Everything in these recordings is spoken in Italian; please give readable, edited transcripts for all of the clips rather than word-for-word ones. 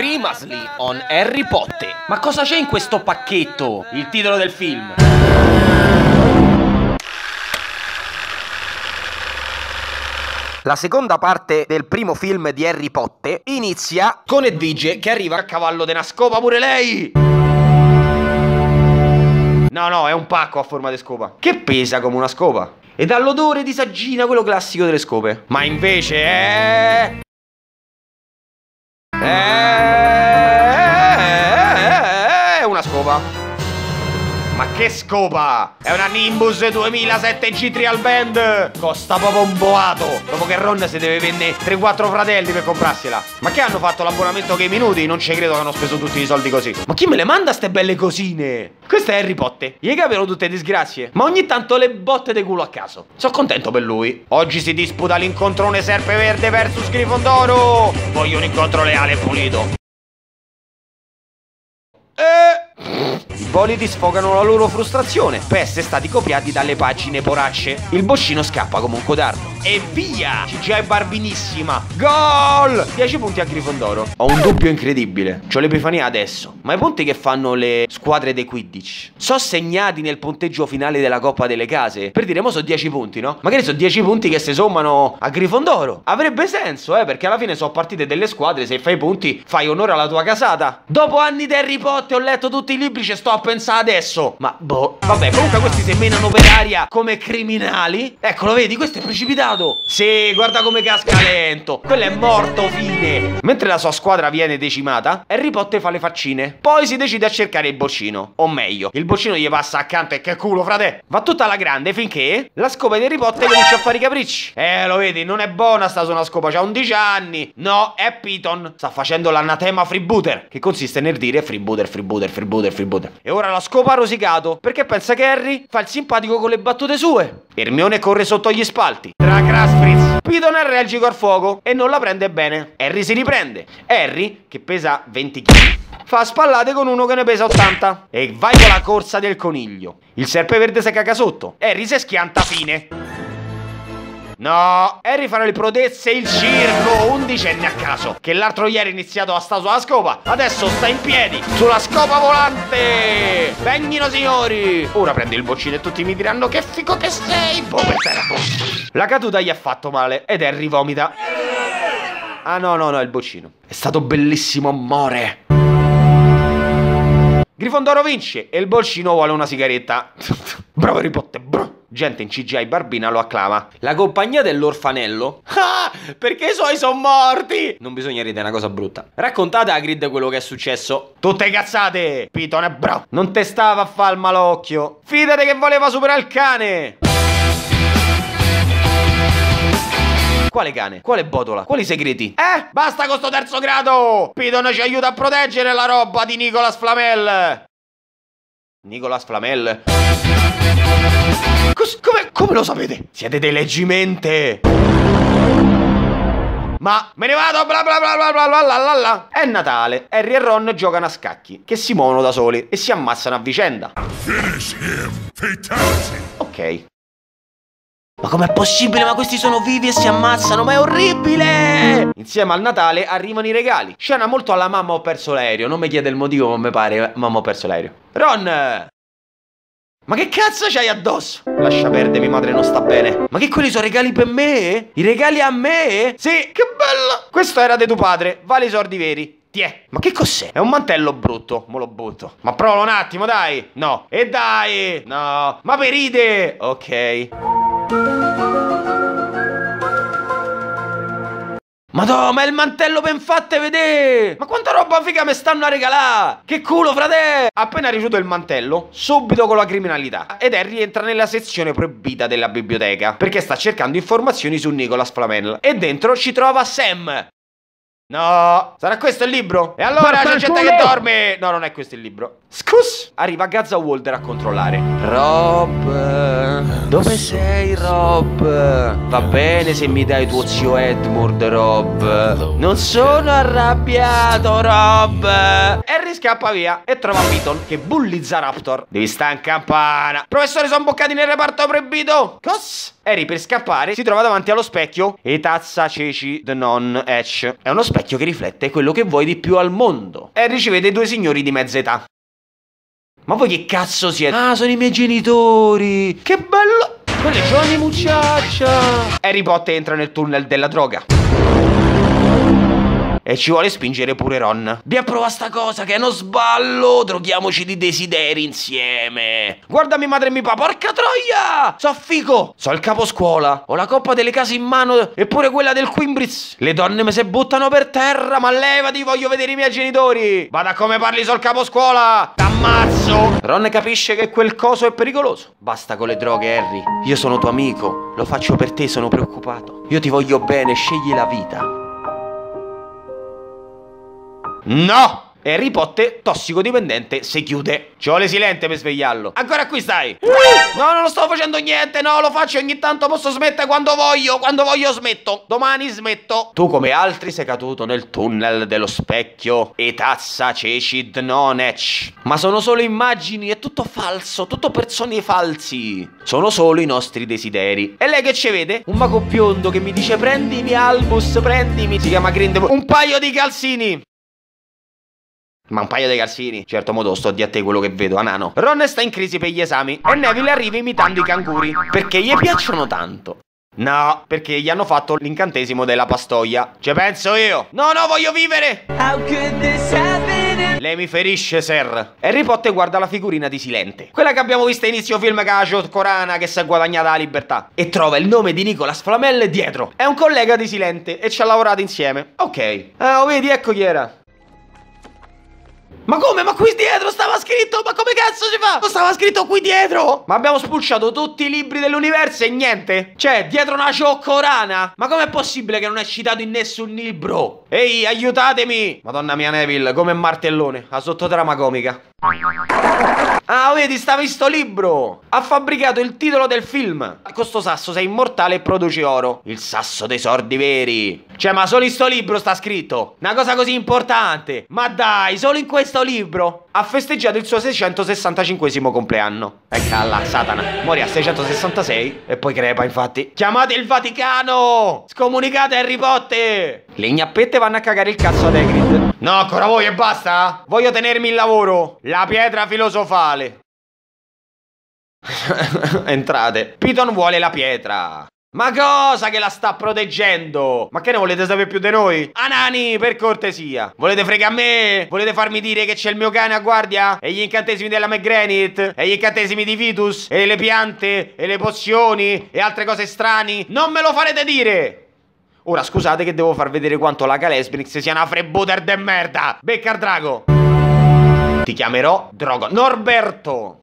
Previously on Harry Potter. Ma cosa c'è in questo pacchetto? Il titolo del film. La seconda parte del primo film di Harry Potter inizia con Edvige che arriva a cavallo di una scopa pure lei. No, è un pacco a forma di scopa che pesa come una scopa e dà l'odore di saggina, quello classico delle scope. Ma invece è una scopa. Ma che scopa? È una Nimbus 2007 G Trial Band. Costa proprio un boato. Dopo che Ron si deve vendere 3-4 fratelli per comprarsela. Ma che hanno fatto l'abbonamento che i minuti? Non ci credo che hanno speso tutti i soldi così. Ma chi me le manda ste belle cosine? Questo è Harry Potter. Gli capiano tutte disgrazie, ma ogni tanto le botte di culo a caso. Sono contento per lui. Oggi si disputa l'incontrone Serpeverde versus Grifondoro. Voglio un incontro leale e pulito. I bolidi sfogano la loro frustrazione per essere stati copiati dalle pagine poracce. Il boscino scappa come un codardo. E via! CGI barbinissima. Gol! 10 punti a Grifondoro. Ho un dubbio incredibile. C'ho l'epifania adesso. Ma i punti che fanno le squadre dei Quidditch sono segnati nel punteggio finale della Coppa delle Case. Per dire, mo sono 10 punti, no? Magari sono 10 punti che si sommano a Grifondoro. Avrebbe senso, perché alla fine sono partite delle squadre. Se fai punti, fai onore alla tua casata. Dopo anni di Harry Potter ho letto tutti i libri, ci sto a pensare adesso. Ma boh. Vabbè, comunque questi si menano per aria come criminali. Eccolo, vedi, questo è precipitato. Sì, guarda come casca lento. Quello è morto, fine. Mentre la sua squadra viene decimata, Harry Potter fa le faccine. Poi si decide a cercare il boccino. O meglio, il boccino gli passa accanto e che culo, frate. Va tutta alla grande finché la scopa di Harry Potter comincia a fare i capricci. Lo vedi, non è buona sta su una scopa, c'ha 11 anni. No, è Piton. Sta facendo l'anatema freebooter, che consiste nel dire freebooter, freebooter, freebooter, freebooter. E ora la scopa ha rosicato, perché pensa che Harry fa il simpatico con le battute sue. Hermione corre sotto gli spalti. Fritz. Piton è allergico al fuoco e non la prende bene. Harry si riprende. Harry, che pesa 20 kg, fa spallate con uno che ne pesa 80. E vai con la corsa del coniglio. Il Serpeverde si caga sotto. Harry si schianta, fine. No, Harry farà il prodezze e il circo, 11enne a caso, che l'altro ieri ha iniziato a sta sulla scopa, adesso sta in piedi, sulla scopa volante. Venghino signori. Ora prendi il boccino e tutti mi diranno che figo che sei. Boh, questa era boh. La caduta gli ha fatto male ed Harry vomita. Ah no, è il boccino. È stato bellissimo, amore. Grifondoro vince e il boccino vuole una sigaretta. Bravo Harry Potter, bro. Gente in CGI barbina lo acclama. La compagnia dell'orfanello. Ah, perché i suoi sono morti. Non bisogna ridere, è una cosa brutta. Raccontate a Hagrid quello che è successo. Tutte cazzate. Piton è bravo. Non te stava a fare il malocchio. Fidate che voleva superare il cane. Quale cane? Quale botola? Quali segreti? Basta con sto terzo grado. Piton ci aiuta a proteggere la roba di Nicolas Flamel. Nicolas Flamel? Come lo sapete? Siete dei leggimente. Ma me ne vado, bla bla bla bla bla bla bla bla. È Natale. Harry e Ron giocano a scacchi, che si muovono da soli e si ammazzano a vicenda. Finish him. Fatality. Ok. Ma com'è possibile? Ma questi sono vivi e si ammazzano, ma è orribile! Insieme al Natale arrivano i regali. Scena molto alla mamma ho perso l'aereo. Non mi chiede il motivo, ma mi pare mamma ho perso l'aereo. Ron! Ma che cazzo c'hai addosso? Lascia perdere, mia madre non sta bene. Ma che quelli sono regali per me? I regali a me? Sì, che bello! Questo era di tuo padre, vale i soldi veri. Tiè. Ma che cos'è? È un mantello brutto, mo lo butto. Ma provalo un attimo, dai. No. E dai. No. Ma per ride. Ok. Madò, ma è il mantello ben fatte vedere! Ma quanta roba figa mi stanno a regalare! Che culo, frate! Appena ricevuto il mantello, subito con la criminalità. Ed Harry entra nella sezione proibita della biblioteca, perché sta cercando informazioni su Nicolas Flamel. E dentro ci trova Sam. No, sarà questo il libro? E allora c'è gente che dorme! No, non è questo il libro. Scus! Arriva Gazzawolder a controllare. Rob, dove sei, Rob? Va bene se mi dai tuo zio Edmund, Rob. Non sono arrabbiato, Rob. Harry scappa via e trova Piton che bullizza Raptor. Devi stare in campana. Professore, sono boccati nel reparto proibito. Cos? Harry per scappare si trova davanti allo specchio e tazza ceci the non etch. È uno specchio che riflette quello che vuoi di più al mondo. Harry ci vede due signori di mezza età. Ma voi che cazzo siete? Ah, sono i miei genitori. Che bello. Quelle giovani mucciaccia. Harry Potter entra nel tunnel della droga e ci vuole spingere pure Ron. Vi approva sta cosa che è uno sballo. Droghiamoci di desideri insieme. Guarda mia madre e mio papà. Porca troia. So figo. So il caposcuola. Ho la coppa delle case in mano e pure quella del Quimbris. Le donne mi se buttano per terra. Ma levati, voglio vedere i miei genitori. Guarda come parli sul caposcuola. T'ammazzo. Ron capisce che quel coso è pericoloso. Basta con le droghe, Harry. Io sono tuo amico. Lo faccio per te, sono preoccupato. Io ti voglio bene, scegli la vita. No! Harry Potter, tossicodipendente, si chiude. Ci vuole silente per svegliarlo. Ancora qui stai? No, non lo sto facendo niente. No, lo faccio ogni tanto. Posso smettere quando voglio. Quando voglio smetto. Domani smetto. Tu come altri sei caduto nel tunnel dello specchio e tazza cecid non etch. Ma sono solo immagini, è tutto falso. Tutto persone falsi. Sono solo i nostri desideri. E lei che ci vede? Un mago biondo che mi dice prendimi Albus, prendimi. Si chiama Grindelwald. Un paio di calzini. Ma un paio di calzini. Certo modo sto di a te quello che vedo, anano. Ron sta in crisi per gli esami e Neville arriva imitando i canguri perché gli piacciono tanto. No, perché gli hanno fatto l'incantesimo della pastoia. Ci penso io. No, no, voglio vivere. How could this happen? Lei mi ferisce, sir. Harry Potter guarda la figurina di Silente, quella che abbiamo visto a inizio film con la Corana che si è guadagnata la libertà, e trova il nome di Nicolas Flamel dietro. È un collega di Silente e ci ha lavorato insieme. Ok. Ah, vedi, ecco chi era. Ma come? Ma qui dietro stava scritto? Ma come cazzo si fa? Non stava scritto qui dietro? Ma abbiamo spulciato tutti i libri dell'universo e niente? Cioè, dietro una cioccorana? Ma com'è possibile che non è citato in nessun libro? Ehi, aiutatemi! Madonna mia, Neville, come martellone, a sottotrama comica. Ah, vedi, stava in sto libro. Ha fabbricato il titolo del film. Con sto sasso sei immortale e produci oro. Il sasso dei sordi veri. Cioè, ma solo in sto libro sta scritto una cosa così importante. Ma dai, solo in questo libro. Ha festeggiato il suo 665esimo compleanno. Calla, Satana. Morì a 666 e poi crepa, infatti. Chiamate il Vaticano. Scomunicate Harry Potter. Le gnappette vanno a cagare il cazzo ad Hagrid. No, ancora voi e basta? Voglio tenermi il lavoro. La pietra filosofale. Entrate. Piton vuole la pietra. Ma cosa che la sta proteggendo? Ma che ne volete sapere più di noi? Anani, per cortesia. Volete fregare a me? Volete farmi dire che c'è il mio cane a guardia? E gli incantesimi della McGranit? E gli incantesimi di Vitus? E le piante? E le pozioni? E altre cose strani? Non me lo farete dire! Ora scusate che devo far vedere quanto la Calesbrix sia una freebooter de merda. Becca il drago. Ti chiamerò Drogo Norberto.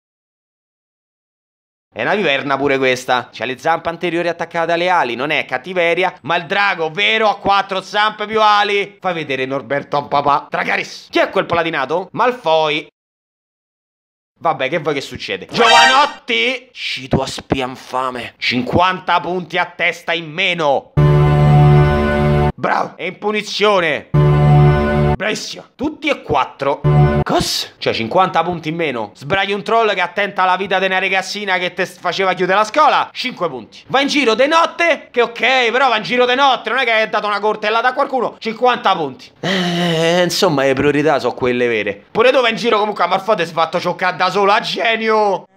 È una viverna pure questa. C'ha le zampe anteriori attaccate alle ali. Non è cattiveria, ma il drago vero ha 4 zampe più ali. Fai vedere Norberto a un papà. Dragaris. Chi è quel paladinato? Malfoy. Vabbè, che vuoi che succede? Giovanotti! Sci tua spia infame. 50 punti a testa in meno. Bravo. E in punizione. Bravissimo. Tutti e 4. Cos? Cioè 50 punti in meno. Sbraghi un troll che attenta alla vita di una ragazzina che te faceva chiudere la scuola. 5 punti. Va in giro de notte. Che ok, però va in giro de notte. Non è che hai dato una cortellata a qualcuno. 50 punti. Insomma, le priorità sono quelle vere. Pure tu vai in giro comunque a Malfoy si è fatto cioccare da solo. A genio.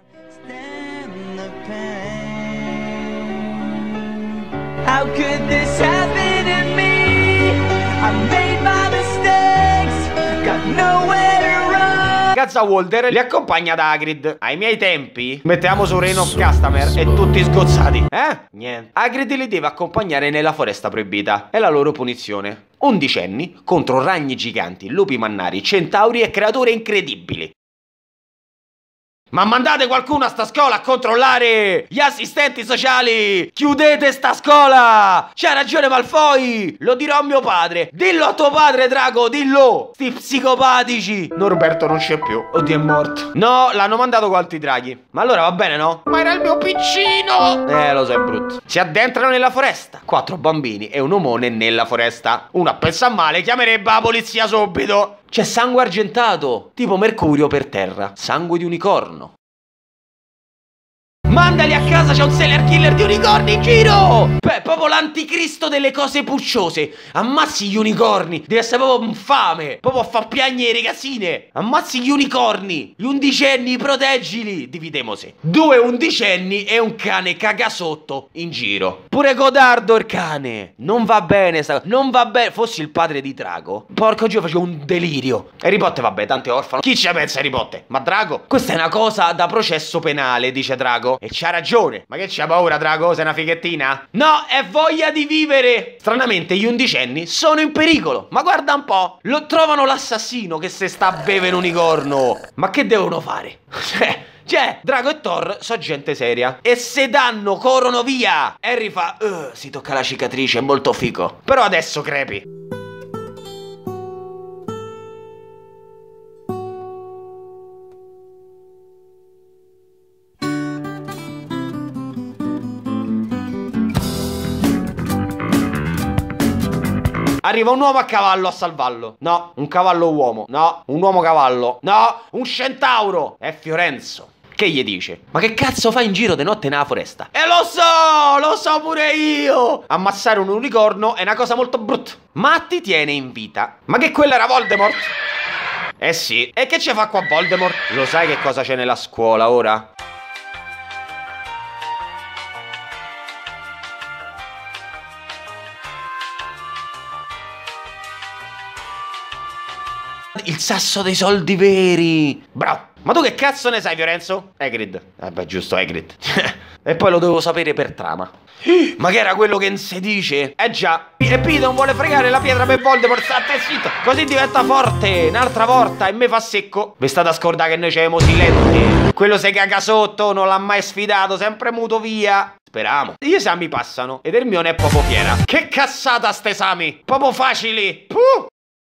How could this happen to me? I made my mistakes, got nowhere to run. Gazzawolder li accompagna ad Hagrid. Ai miei tempi mettiamo su Reign of Castamere e tutti sgozzati. Niente. Hagrid li deve accompagnare nella foresta proibita. È la loro punizione. 11 anni contro ragni giganti, lupi mannari, centauri e creature incredibili. Ma mandate qualcuno a sta scuola a controllare! Gli assistenti sociali! Chiudete sta scuola! C'ha ragione Malfoy! Lo dirò a mio padre! Dillo a tuo padre, Drago, dillo! Sti psicopatici! Norberto non c'è più. Oddio, è morto. No, l'hanno mandato con altri draghi. Ma allora va bene, no? Ma era il mio piccino! Lo so, è brutto. Si addentrano nella foresta. 4 bambini e un omone nella foresta. Uno a pensare male chiamerebbe la polizia subito. C'è sangue argentato, tipo mercurio per terra. Sangue di unicorno. Mandali a casa, c'è un serial killer di unicorni in giro! Beh, proprio l'anticristo delle cose pucciose. Ammazzi gli unicorni, deve essere proprio infame. Proprio a far piagne le ragazzine. Ammazzi gli unicorni, gli undicenni, proteggili. Dividemose. 2 undicenni e un cane cagasotto in giro. Pure codardo il cane. Non va bene, non va bene. Fossi il padre di Drago, porco Dio, facevo un delirio. Harry Potter, vabbè, tanto è orfano. Chi ci pensa Harry Potter? Ma Drago? Questa è una cosa da processo penale, dice Drago. E c'ha ragione. Ma che c'ha paura, Drago? Sei una fighettina? No, è voglia di vivere. Stranamente gli undicenni sono in pericolo. Ma guarda un po', lo trovano l'assassino che se sta a bere un unicorno. Ma che devono fare? Cioè, Drago e Thor sono gente seria. E se danno, corrono via. Harry fa, si tocca la cicatrice, è molto fico. Però adesso crepi. Arriva un uomo a cavallo a salvarlo. No, un cavallo uomo. No, un uomo cavallo. No, un centauro. È Fiorenzo. Che gli dice? Ma che cazzo fai in giro di notte nella foresta? E lo so pure io. Ammazzare un unicorno è una cosa molto brutta, ma ti tiene in vita. Ma che quello era Voldemort? Eh sì. E che ci fa qua Voldemort? Lo sai che cosa c'è nella scuola ora? Il sasso dei soldi veri. Bravo. Ma tu che cazzo ne sai, Fiorenzo? Hagrid. Beh, giusto, Hagrid. E poi lo devo sapere per trama. Ma che era quello che non si dice? Eh già. E Piton vuole fregare la pietra per Voldemort. State zitto. Così diventa forte un'altra volta e me fa secco. Vi state a scordare che noi siamo silenti. Quello si caga sotto, non l'ha mai sfidato, sempre muto via. Speriamo. Gli esami passano ed Hermione è proprio fiera. Che cazzata sta esami. Proprio facili. Puh.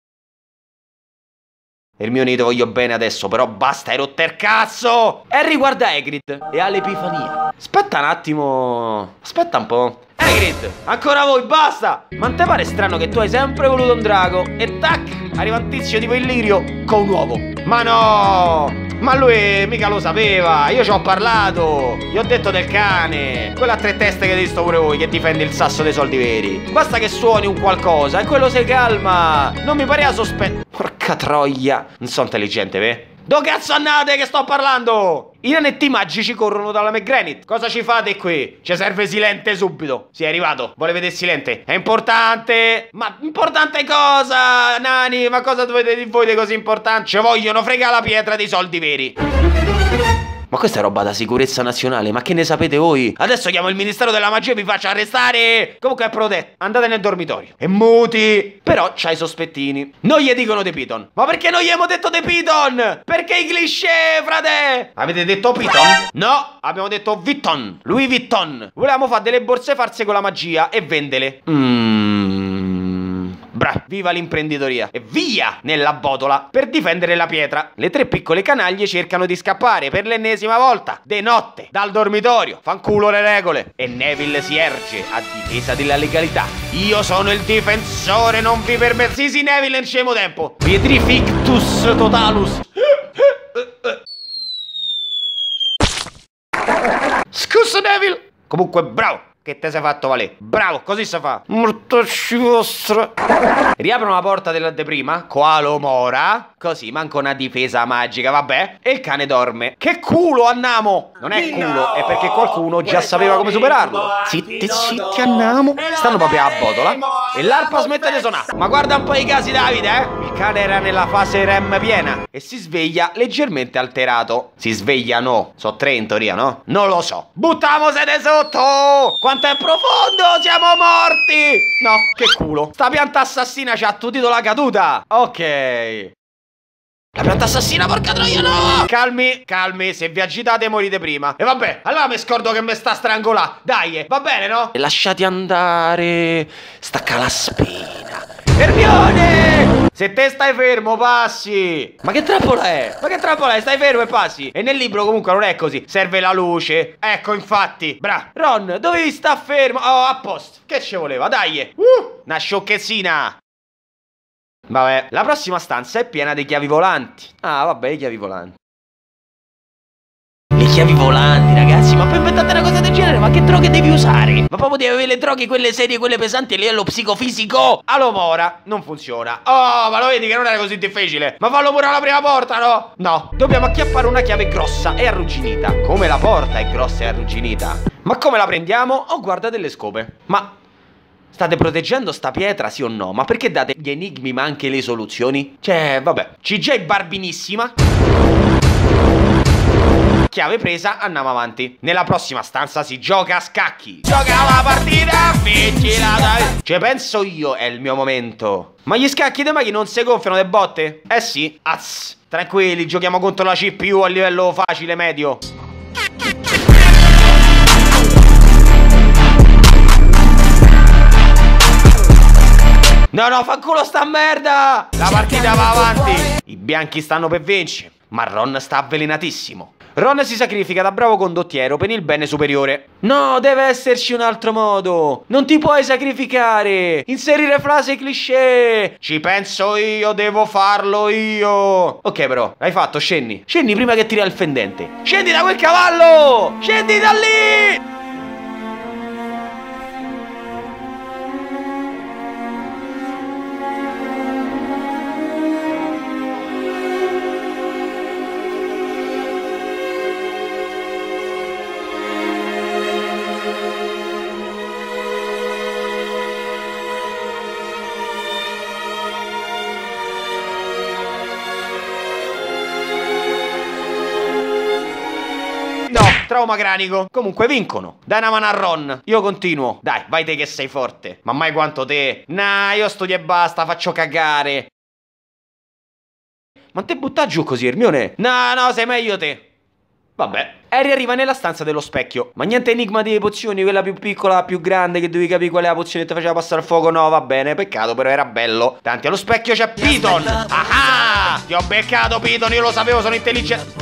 Hermione, ti voglio bene adesso, però basta, hai rotto il cazzo! Harry guarda Hagrid e ha l'epifania. Aspetta un attimo. Aspetta un po'. Hagrid, ancora voi, basta! Ma te pare strano che tu hai sempre voluto un drago e tac, arriva un tizio tipo Illirio con un uovo. Ma no! Ma lui mica lo sapeva, io ci ho parlato, gli ho detto del cane, quello a 3 teste che hai visto pure voi, che difende il sasso dei soldi veri. Basta che suoni un qualcosa e quello si calma, non mi parea sospetto. Porca troia, non sono intelligente, ve? Dove cazzo andate che sto parlando? I nanetti magici corrono dalla McGranit. Cosa ci fate qui? Ci serve Silente subito. Sì, è arrivato. Vuole vedere Silente? È importante. Ma importante cosa, nani? Ma cosa dovete di voi di così importante? Ci vogliono fregare la pietra dei soldi veri. Ma questa è roba da sicurezza nazionale, ma che ne sapete voi? Adesso chiamo il Ministero della Magia e vi faccio arrestare. Comunque è protetto, andate nel dormitorio. E muti. Però c'hai sospettini. Non gli dicono De Piton. Ma perché non gli abbiamo detto De Piton? Perché i cliché, frate? Avete detto Piton? No, abbiamo detto Vuitton. Louis Vuitton. Volevamo fare delle borse farse con la magia e vendele. Bra, viva l'imprenditoria. E via nella botola per difendere la pietra. Le 3 piccole canaglie cercano di scappare per l'ennesima volta de notte dal dormitorio. Fanculo le regole. E Neville si erge a difesa della legalità. Io sono il difensore, non vi permetto. Sì, Neville, non c'è tempo. Pietrifictus totalus. Scusa, Neville. Comunque bravo, che te sei fatto valere. Bravo, così si fa. Mortacci vostra. Riaprono la porta dell'anteprima, Coalo Mora. Così, manca una difesa magica, vabbè. E il cane dorme. Che culo, andiamo. Non è culo, è perché qualcuno già sapeva come superarlo. Zitti, zitti, andiamo. Stanno proprio a botola. E l'arpa smette di suonare. Ma guarda un po' i casi, Davide, eh. Il cane era nella fase REM piena e si sveglia leggermente alterato. Si svegliano. So 3 in teoria, no? Non lo so. Buttiamo sede sotto. Quanto è profondo, siamo morti. No, che culo. Sta pianta assassina ci ha attutito la caduta. Ok. La pianta assassina, porca troia, no! Calmi, calmi, se vi agitate morite prima. E vabbè, allora mi scordo che mi sta strangolà. Dai, va bene, no? E lasciati andare. Stacca la spina. Hermione! Se te stai fermo, passi. Ma che trappola è? Ma che trappola è? Stai fermo e passi. E nel libro comunque non è così. Serve la luce. Ecco, infatti. Bra. Ron, dovevi sta fermo. Oh, a posto. Che ci voleva? Dai. Una sciocchezzina. Vabbè, la prossima stanza è piena di chiavi volanti. Ah, vabbè, i chiavi volanti. Le chiavi volanti, ragazzi, ma poi inventate una cosa del genere, ma che droghe devi usare? Ma proprio devi avere le droghe, quelle serie, quelle pesanti a livello psicofisico. Allora, non funziona. Oh, ma lo vedi che non era così difficile? Ma fallo pure alla prima porta, no? No, dobbiamo acchiappare una chiave grossa e arrugginita. Come la porta è grossa e arrugginita? Ma come la prendiamo? Oh, guarda delle scope. Ma state proteggendo sta pietra, sì o no? Ma perché date gli enigmi ma anche le soluzioni? Cioè, vabbè. CJ barbinissima. Chiave presa, andiamo avanti. Nella prossima stanza si gioca a scacchi. Gioca la partita, vincila dai. Cioè, penso io, è il mio momento. Ma gli scacchi dei maghi non si gonfiano le botte? Eh sì, tranquilli, giochiamo contro la CPU a livello facile, medio. No, fanculo sta merda. La partita va avanti. I bianchi stanno per vincere, ma Ron sta avvelenatissimo. Ron si sacrifica da bravo condottiero per il bene superiore. No, deve esserci un altro modo. Non ti puoi sacrificare. Inserire frasi cliché. Ci penso io, devo farlo io. Ok però, l'hai fatto, scendi. Scendi prima che tiri al fendente. Scendi da quel cavallo. Scendi da lì. No, trauma cranico. Comunque vincono. Dai una mano a Ron. Io continuo. Dai, vai te che sei forte. Ma mai quanto te. Nah, io studio e basta, faccio cagare. Ma te butta giù così, Hermione? No, sei meglio te. Vabbè. Harry arriva nella stanza dello specchio. Ma niente enigma delle pozioni, quella più piccola, più grande, che dovevi capire qual è la pozione che ti faceva passare il fuoco. No, va bene, peccato, però era bello. Tanti allo specchio c'è Piton. Ah! Ti ho beccato, Piton, io lo sapevo, sono intelligente.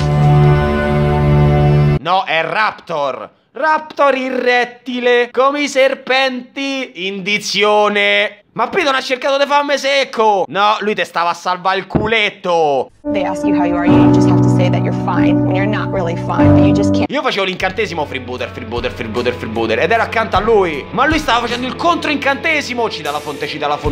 No, è Raptor. Raptor il rettile, come i serpenti. Indizione. Ma Piton ha cercato di farmi secco. No, lui te stava a salvare il culetto. They ask you how you are, you just have to say that you're fine when you're not really fine, but you just can't. Io facevo l'incantesimo freebooter ed ero accanto a lui. Ma lui stava facendo il controincantesimo. Ci dà la fonte.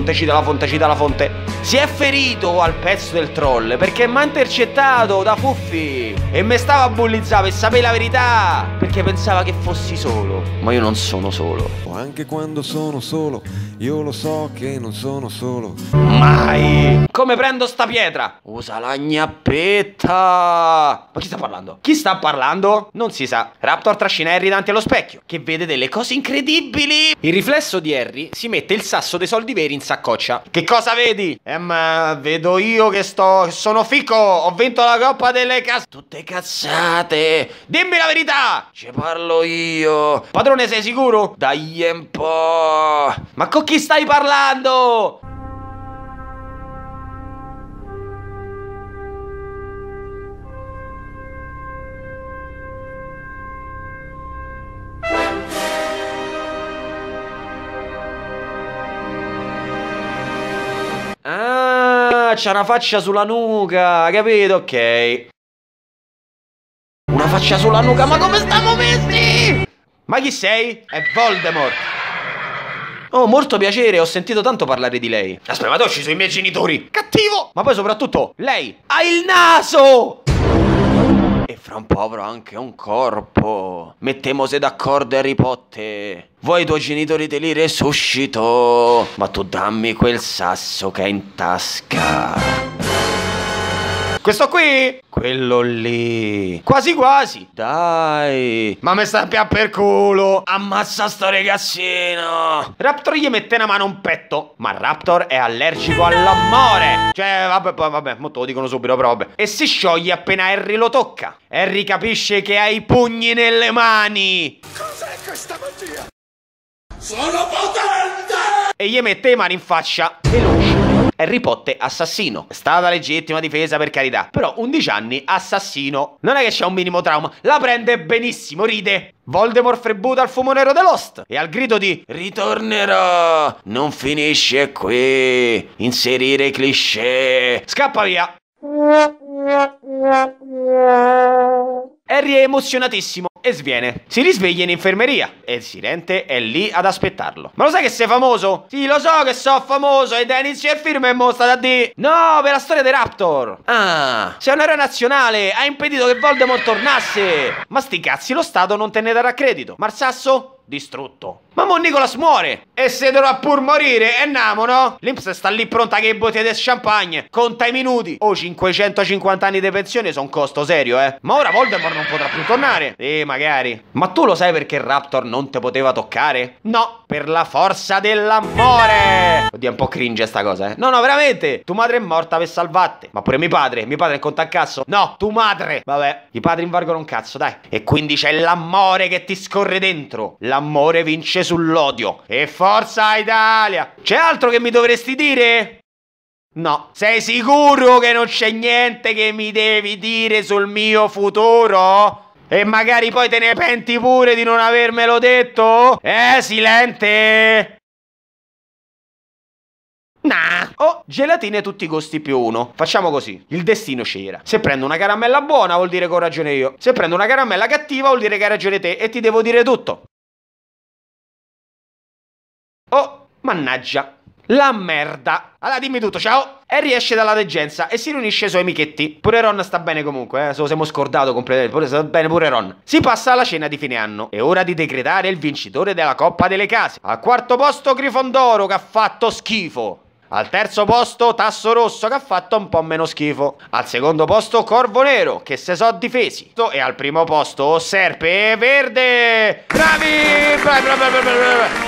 Si è ferito al pezzo del troll perché mi ha intercettato da Fuffi e mi stava a bullizzare per sapere la verità, perché pensava che fossi solo. Ma io non sono solo. Anche quando sono solo, io lo so che non sono solo. Mai. Come prendo sta pietra? Usa la gnappetta. Ma chi sta parlando? Chi sta parlando? Non si sa. Raptor trascina Harry davanti allo specchio, che vede delle cose incredibili. Il riflesso di Harry si mette il sasso dei soldi veri in saccoccia. Che cosa vedi? Ma vedo io che sono fico. Ho vinto la coppa delle tutte cazzate. Dimmi la verità. Ci parlo io. Padrone, sei sicuro? Dai un po'. Ma con chi stai parlando? Ah, c'ha una faccia sulla nuca, capito? Ok. Una faccia sulla nuca, ma come stiamo messi? Ma chi sei? È Voldemort. Oh, molto piacere, ho sentito tanto parlare di lei. Aspetta, ma tu ci sono i miei genitori. Cattivo! Ma poi soprattutto, lei ha il naso! E fra un po' avrò anche un corpo. Mettemose d'accordo, Harry Potter. Vuoi i tuoi genitori te li resuscito, ma tu dammi quel sasso che hai in tasca. Questo qui? Quello lì. Quasi quasi. Dai. Ma me sta più per culo. Ammazza sto ragazzino. Raptor gli mette una mano a un petto. Ma Raptor è allergico all'amore. Cioè, vabbè, mo te lo dicono subito, però vabbè. E si scioglie appena Harry lo tocca. Harry capisce che ha i pugni nelle mani. Cos'è questa magia? Sono potente! E gli mette le mani in faccia e lo uccide. Harry Potter assassino. È stata legittima difesa, per carità. Però 11 anni, assassino. Non è che c'è un minimo trauma. La prende benissimo, ride. Voldemort frebuta al fumo nero dell'Host. E al grido di ritornerò, non finisce qui. Inserire cliché. Scappa via. Harry è emozionatissimo e sviene. Si risveglia in infermeria e il Sirente è lì ad aspettarlo. Ma lo sai che sei famoso? Sì, lo so che so famoso e da inizio il film è mostra da di... No, per la storia dei Raptor. Ah, sei un eroe nazionale, hai impedito che Voldemort tornasse. Ma sti cazzi, lo Stato non te ne darà credito. Marsasso? Distrutto. Ma mo Nicolas muore. E se dovrà pur morire, e namo, no? L'Inps sta lì pronta che bottiglie di champagne. Conta i minuti. 550 anni di pensione sono un costo serio, Ma ora Voldemort non potrà più tornare. Magari. Ma tu lo sai perché Raptor non te poteva toccare? No, per la forza dell'amore. Oddio, è un po' cringe sta cosa, No, veramente. Tu madre è morta per salvarti. Ma pure mio padre è conta a cazzo. No, tu madre. Vabbè, i padri invalgono un cazzo, dai. E quindi c'è l'amore che ti scorre dentro. L'amore vince sull'odio. E forza Italia. C'è altro che mi dovresti dire? No. Sei sicuro che non c'è niente che mi devi dire sul mio futuro? E magari poi te ne penti pure di non avermelo detto? Silente. Nah. Oh, gelatine tutti i costi più 1. Facciamo così. Il destino sceglierà. Se prendo una caramella buona vuol dire che ho ragione io. Se prendo una caramella cattiva vuol dire che hai ragione te. E ti devo dire tutto. Oh, mannaggia. La merda. Allora dimmi tutto, ciao. Harry esce dalla degenza e si riunisce ai suoi amichetti. Pure Ron sta bene comunque, Se lo siamo scordato completamente. Pure sta bene pure Ron. Si passa alla cena di fine anno. È ora di decretare il vincitore della Coppa delle Case. Al quarto posto Grifondoro, che ha fatto schifo. Al terzo posto Tasso Rosso, che ha fatto un po' meno schifo. Al secondo posto Corvo Nero, che se so difesi. E al primo posto Serpe Verde. Bravi! Bravi.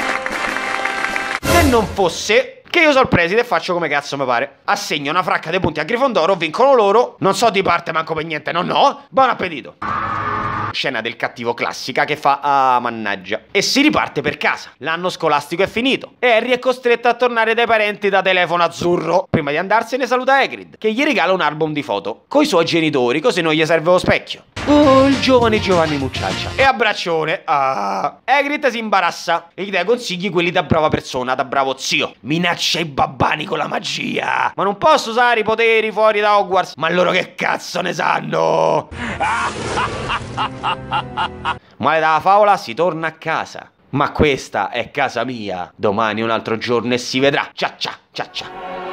Se non fosse che io sono il preside e faccio come cazzo mi pare. Assegno una fracca dei punti a Grifondoro, vincono loro. Non so di parte manco per niente, no. Buon appetito. Scena del cattivo classica che fa ah mannaggia. E si riparte per casa. L'anno scolastico è finito e Harry è costretto a tornare dai parenti da telefono azzurro. Prima di andarsene saluta Hagrid, che gli regala un album di foto coi suoi genitori, così non gli serve lo specchio. Oh, il giovane Giovanni Mucciaccia. E abbraccione. Ah. Hagrid si imbarassa e gli dà consigli quelli da brava persona, da bravo zio. Minaccia i babbani con la magia. Ma non posso usare i poteri fuori da Hogwarts. Ma loro che cazzo ne sanno? Male dalla favola, si torna a casa. Ma questa è casa mia. Domani è un altro giorno e si vedrà. Cia cia cia cia.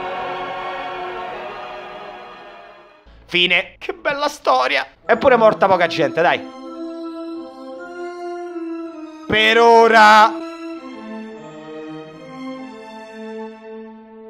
Fine. Che bella storia. Eppure morta poca gente, dai. Per ora.